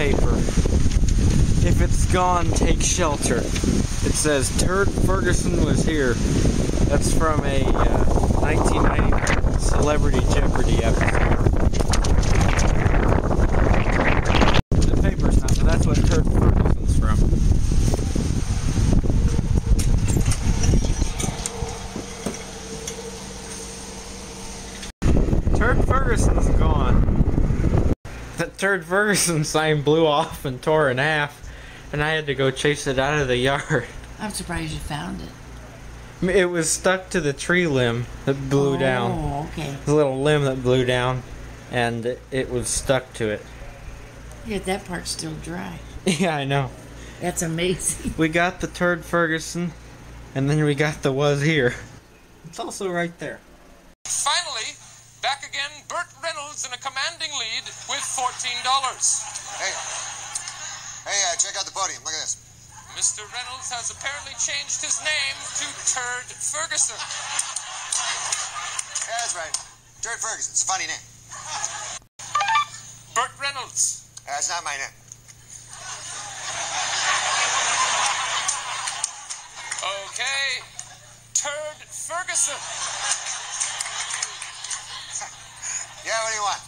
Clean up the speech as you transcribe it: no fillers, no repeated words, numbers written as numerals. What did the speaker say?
paper. If it's gone, take shelter. It says Turd Ferguson was here. That's from a 1999 Celebrity Jeopardy episode. The paper's not, but that's what Turd Ferguson's from. Turd Ferguson's gone. That Turd Ferguson sign blew off and tore in half, and I had to go chase it out of the yard. I'm surprised you found it. It was stuck to the tree limb that blew down. Oh, okay. The little limb that blew down, and it was stuck to it. Yeah, that part's still dry. Yeah, I know. That's amazing. We got the Turd Ferguson, and then we got the was here. It's also right there. Finally, back again, Burt Reynolds in a commanding lead with $14. Hey, check out the podium. Look at this. Mr. Reynolds has apparently changed his name to Turd Ferguson. Yeah, that's right. Turd Ferguson. It's a funny name. Burt Reynolds. That's not my name. Okay, Turd Ferguson. Yeah, what do you want?